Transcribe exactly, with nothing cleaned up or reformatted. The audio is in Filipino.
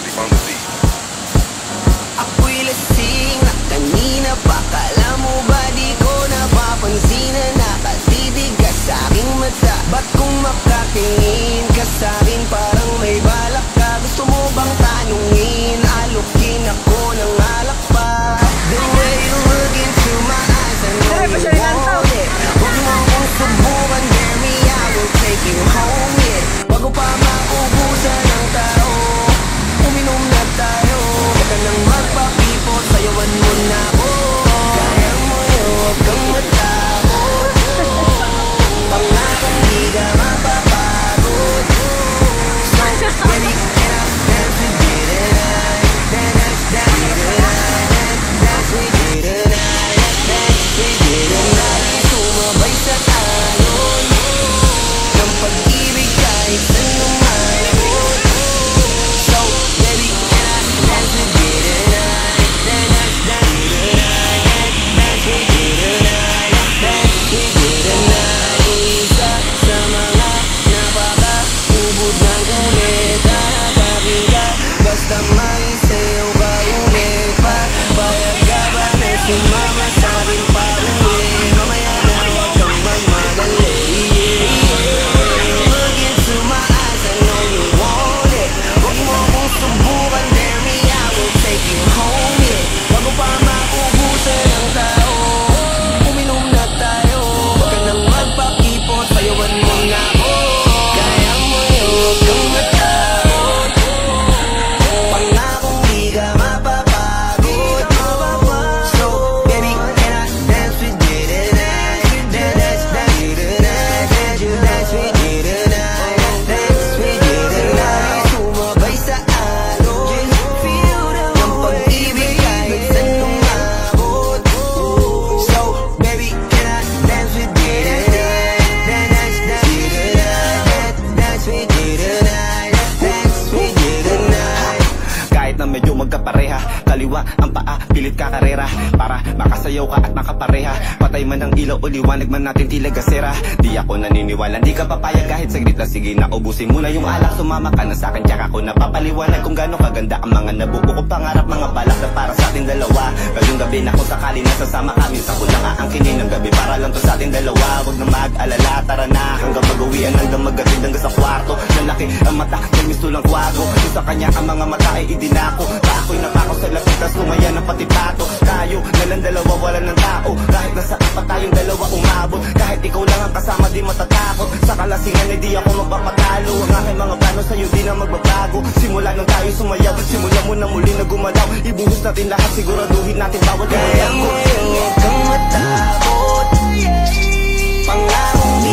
on the beat. Ako'y lasing na kanina pa. Kala mo ba di ko napapansin na nakatidigas sa aking mata? Ba't kung makatingin ka sa'kin parang may balak ka? Gusto mo bang tanungin? Alukin ako ng alak pa. The way you look into my eyes, I know you want it. Huwag mo akong subukan, dare me, I will take you home, yeah. Bago pa maubusan ng tao, uminom na tayo. Huwag ka nang magpakipot, sayawan mo na ako. Kaya mo yun, huwag kang matakot. Pangakong di ka mapapagod. So, baby, can I dance with you tonight? Dance, dance with you tonight. Dance with you tonight. Dance with you tonight. Sumabay sa talon ng pag-ibig kahit saan lumabot. So, baby, can I dance with you tonight? Dance, dance with you tonight. Dance with you tonight. Dance with you tonight. Isa sa mga napaka-ubod ng kulit. Hanapin ka, basta maisayaw ka ulit pa. Payag ka ba na sumama sa'kin pa ulit? Mamaya na huwag kang magmadali. Look into my eyes, I know you want it. Huwag mo akong subukan, dare me, I will take you home, yeah. Bago pa maubusan ng tao, uminom na tayo. Huwag ka nang magpakipot, sayawan mo na ako. Kaya mo yun, huwag kang matakot. Pangakong di ka mapapagod. So, baby, can I dance with you tonight? Dance, dance with you tonight. Dance with you tonight. Dance with you tonight. Sumabay sa alon ng pag-ibig kahit saan lumabot. So, baby, can I dance with you tonight? Dance, dance with you tonight. Dance with you tonight. Dance with you tonight. Kahit na medyo magkapareha, kaliwa ang paa, pilit ka karera para makasayaw ka at makapareha. Patay man ang ilaw o liwanag man natin tila gasera. Di ako naniniwala, di ka papayag kahit saglit na. Sige na, ubusin mo na yung alak. Sumama ka na sa'kin, tsaka ako napapaliwanag kung gano'ng kaganda ang mga nabuo ko pangarap. Mga balak na para sa ating dalawa. Ngayong gabi na kung sakali nasasama kami, sa ko lang aangkinin ng gabi para lang to sa ating dalawa. Huwag na mag-alala, tara na hanggang mag-uwian, hanggang magatid hanggang sa kwarto. Lalaki ang mata, may misto lang kwago. Yung sa kanya ang mga mata ay idinako. Ako'y napako sa lapit, tas kumaya ng pati pato. Tayo, nalang dalawa, wala ng tao. Kahit nasa pa tayong dalawa umabot. Kahit ikaw lang ang kasama, di matatakot. Sa kalasingan ay di ako magpapatalo. Ang aking mga plano sa'yo di na magbabago. Simula nung tayo sumayaw, simula mo na muli na gumalaw. Ibuhos natin lahat, siguraduhin natin bawat Kaya mo yun, huwag kang matakot. Pangakong